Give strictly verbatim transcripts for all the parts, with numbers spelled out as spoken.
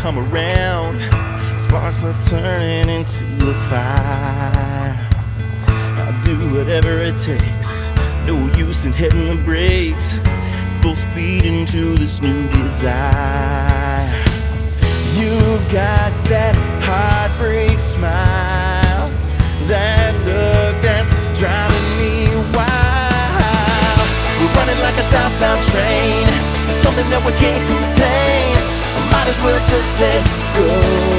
come around, sparks are turning into a fire. I'll do whatever it takes, no use in hitting the brakes, full speed into this new desire. You've got that heartbreak smile, that look that's driving me wild. We're running like a southbound train, something that we can't contain. Might as well just let go.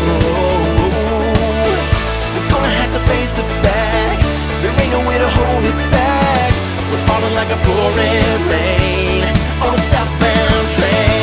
We're gonna have to face the fact, there ain't no way to hold it back. We're falling like a pouring rain on a southbound train.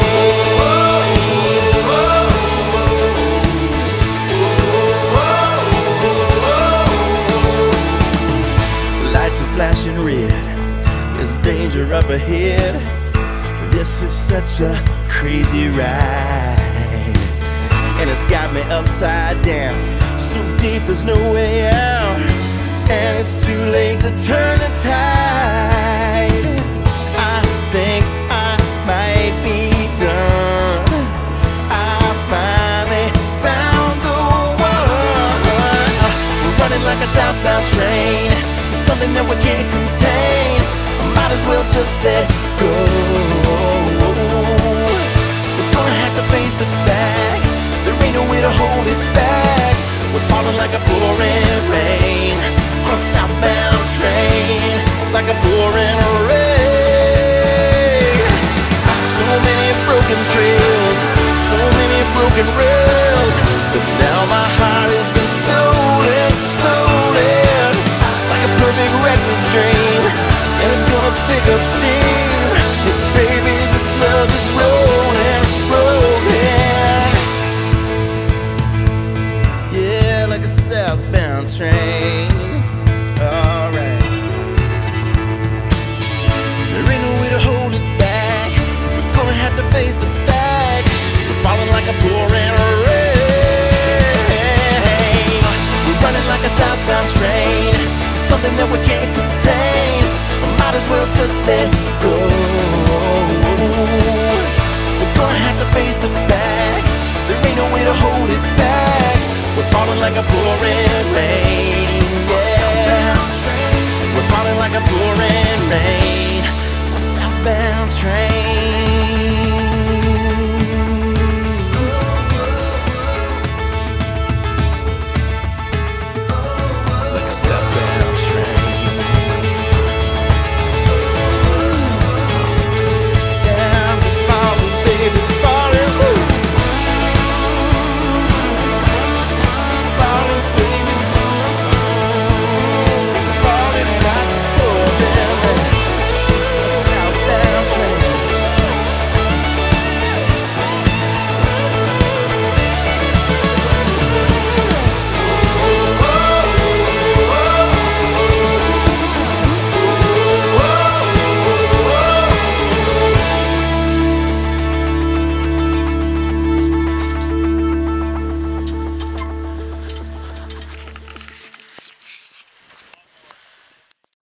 Lights are flashing red, there's danger up ahead. This is such a crazy ride, and it's got me upside down, so deep there's no way out, and it's too late to turn the tide. I think I might be done. I finally found the one. We're running like a southbound train, something that we can't contain. Might as well just let go. We're gonna have to face the fact, there ain't no way to hold it back. We're falling like a pouring rain on a southbound train, like a pouring rain. So many broken trails, so many broken rails, but now my heart has been stolen, stolen. It's like a perfect reckless dream, and it's gonna pick up steam. But baby, this love is rolling, rolling. Yeah, like a southbound train. Alright. There ain't no way to hold it back. We're gonna have to face the fact, we're falling like a pouring rain. We're running like a southbound train, something that we can't contain. Might as well just let go. We're gonna have to face the fact, there ain't no way to hold it back. We're falling like a pouring rain, yeah. We're falling like a pouring rain, a southbound train.